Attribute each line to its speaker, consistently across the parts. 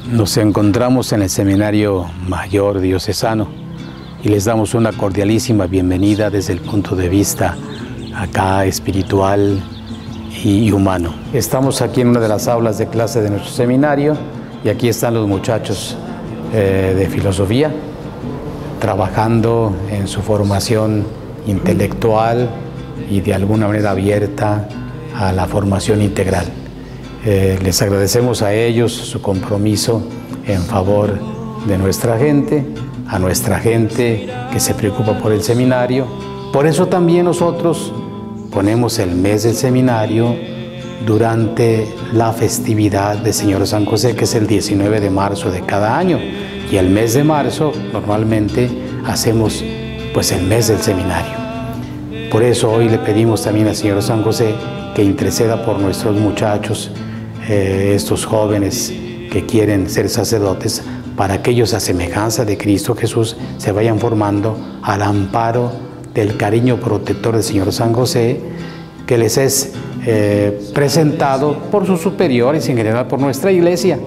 Speaker 1: Nos encontramos en el Seminario Mayor Diocesano y les damos una cordialísima bienvenida desde el punto de vista acá espiritual y humano. Estamos aquí en una de las aulas de clase de nuestro seminario y aquí están los muchachos de filosofía trabajando en su formación intelectual y de alguna manera abierta a la formación integral. Les agradecemos a ellos su compromiso en favor de nuestra gente, a nuestra gente que se preocupa por el seminario. Por eso también nosotros ponemos el mes del seminario durante la festividad del Señor San José, que es el 19 de marzo de cada año. Y el mes de marzo normalmente hacemos pues el mes del seminario. Por eso hoy le pedimos también al Señor San José que interceda por nuestros muchachos, estos jóvenes que quieren ser sacerdotes, para que ellos a semejanza de Cristo Jesús se vayan formando al amparo del cariño protector del Señor San José, que les es presentado por sus superiores y en general por nuestra Iglesia.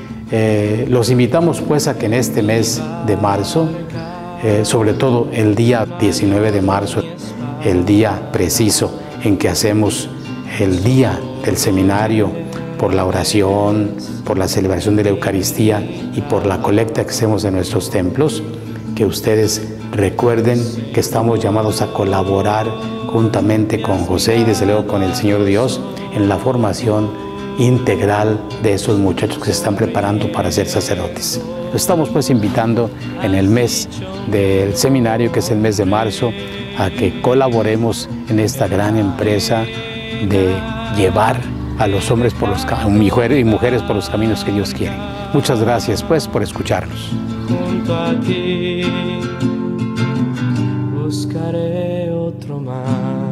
Speaker 1: Los invitamos pues a que en este mes de marzo, sobre todo el día 19 de marzo, el día preciso en que hacemos el día del seminario, por la oración, por la celebración de la Eucaristía y por la colecta que hacemos en nuestros templos, que ustedes recuerden que estamos llamados a colaborar juntamente con José y desde luego con el Señor Dios en la formación integral de esos muchachos que se están preparando para ser sacerdotes. Los estamos pues invitando en el mes del seminario, que es el mes de marzo, a que colaboremos en esta gran empresa de llevar a los hombres por los y mujeres por los caminos que Dios quiere. Muchas gracias pues por escucharnos.
Speaker 2: Junto a ti buscaré otro mar.